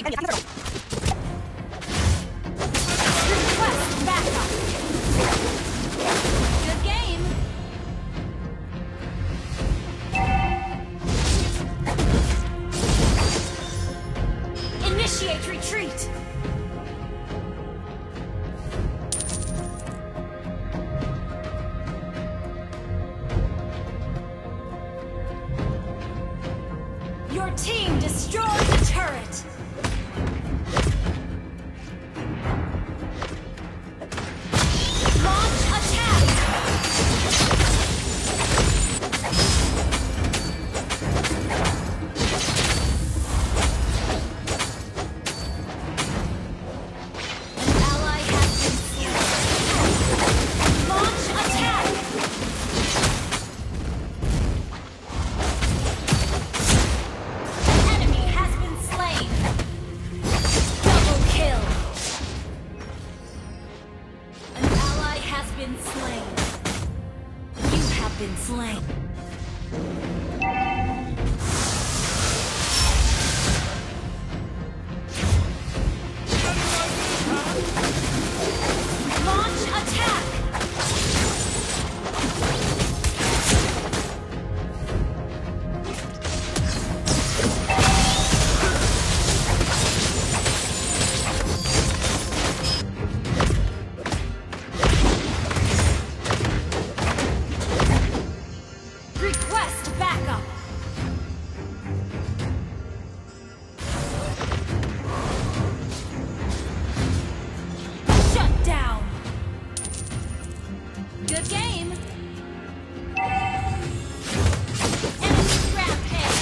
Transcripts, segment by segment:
Request backup. Good game. Initiate retreat. Your team destroyed the turret! Launch attack! An ally has been slain. Launch attack! Been slain. You have been slain. Launch attack. Request backup! Shut down! Good game! Enemy rampage!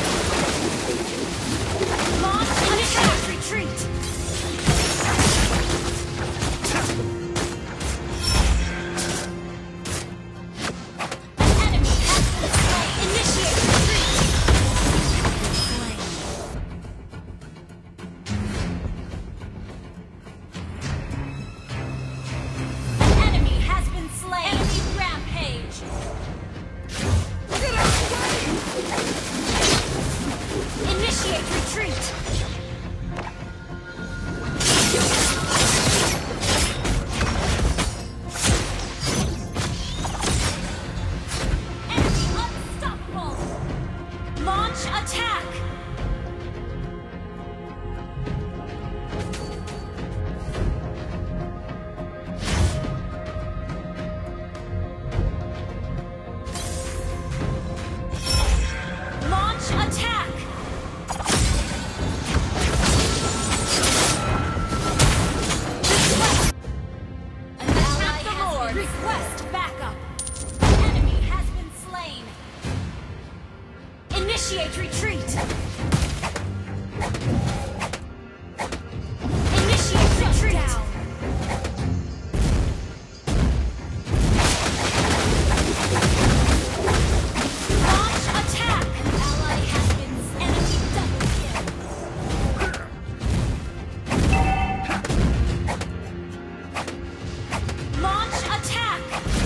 Launch attack retreat! Initiate retreat! Enemy unstoppable! Launch attack! Launch attack! An ally has been request backup! Enemy has been slain! Initiate retreat! Initiate retreat! Launch attack! An ally has been enemy double kill. Launch attack!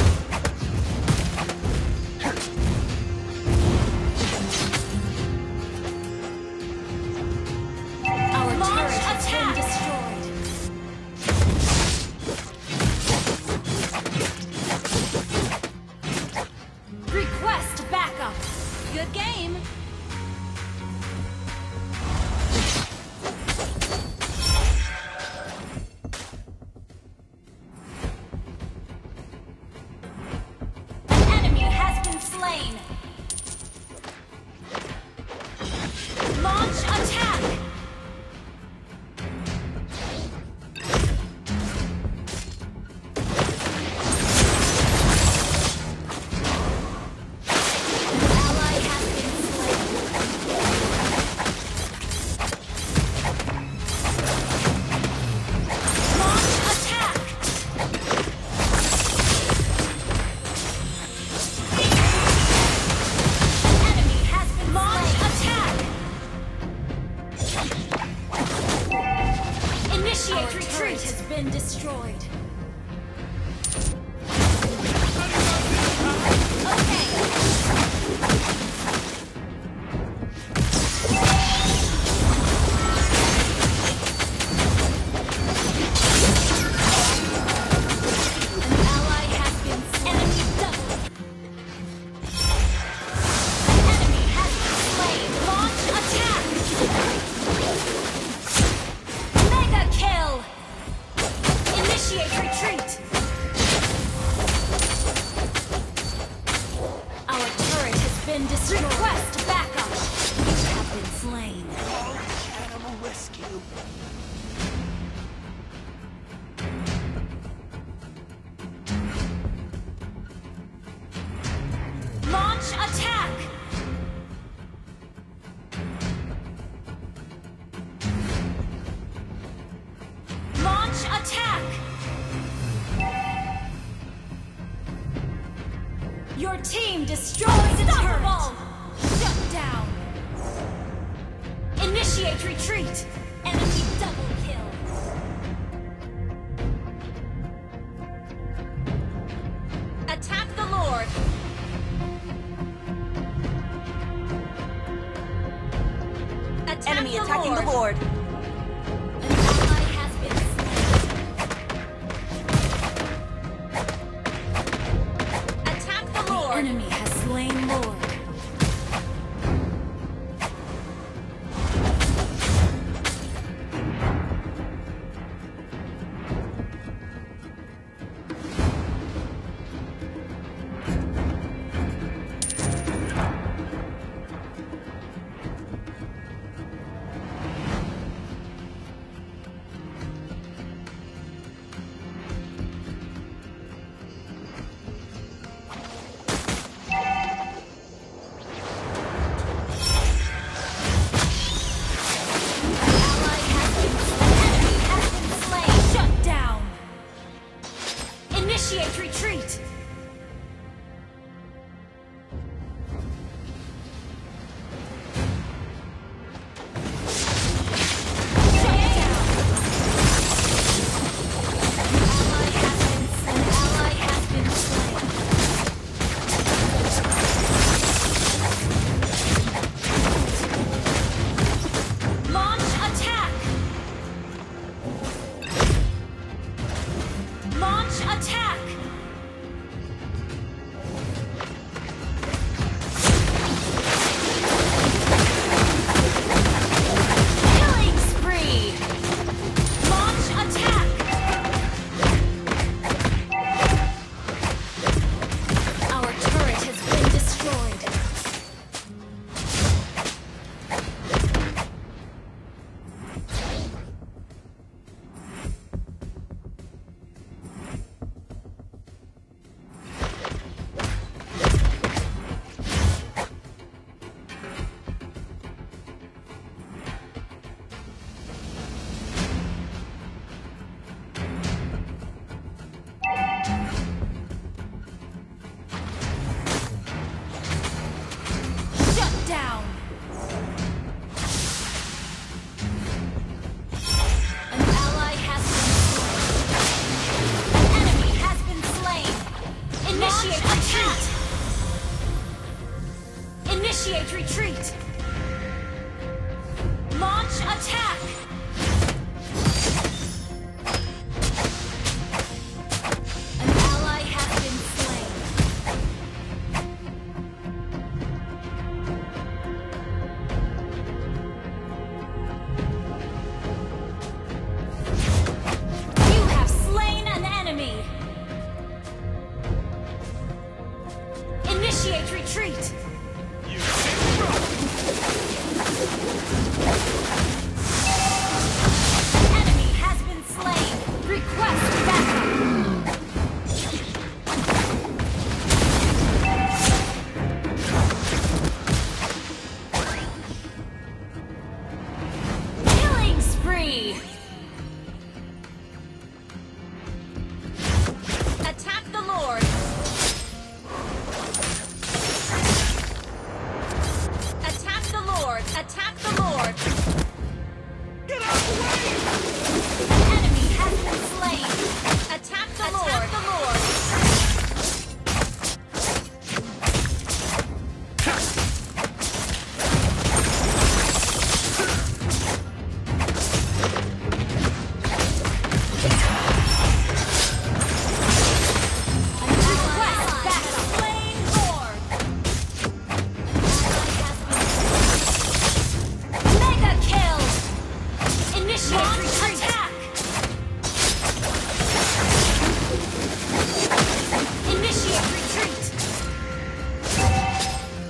Our launch attack destroyed. Request backup. Good game. Enemy has been slain. Launch attack. Ally has been slain. Launch attack. Enemy has been launch attack. Initiate retreat has been destroyed. Okay. Launch attack! Launch attack! Your team destroyed the turret! Shut down! Initiate retreat! Enemy double kill! Attack the Lord! Enemy attacking the Lord. An ally has been slain. Attack the Lord! The enemy has slain Lord. Initiate retreat! Attack! Killing spree! Launch attack! Our turret has been destroyed. Down. An ally has been slain. An enemy has been slain. Initiate retreat. Initiate retreat. Launch attack. An ally has been slain. Initiate retreat! Enemy has been slain! Request backup! Killing spree! Attack the Lord! Attack the Lord! Attack the Lord! Get out of the way! An enemy has been slain! Attack the Lord! Attack the Lord!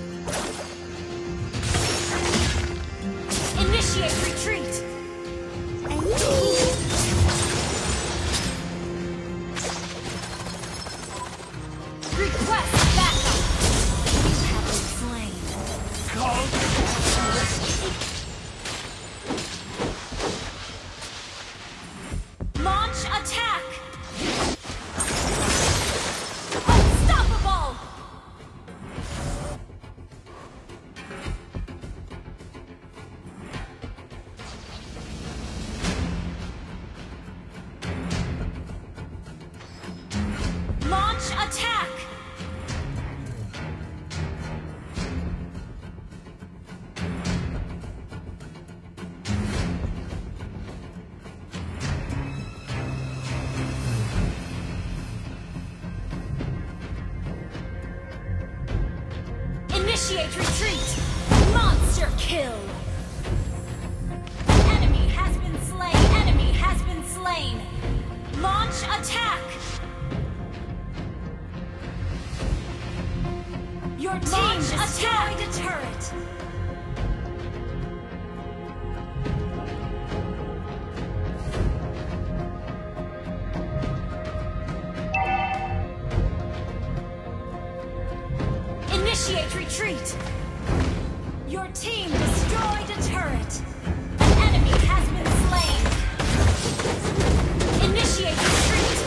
Initiate retreat! attack! Initiate retreat! Monster kill! Enemy has been slain! Enemy has been slain! Launch attack! Your team destroyed a turret! Initiate retreat! Your team destroyed a turret! An enemy has been slain! Initiate retreat!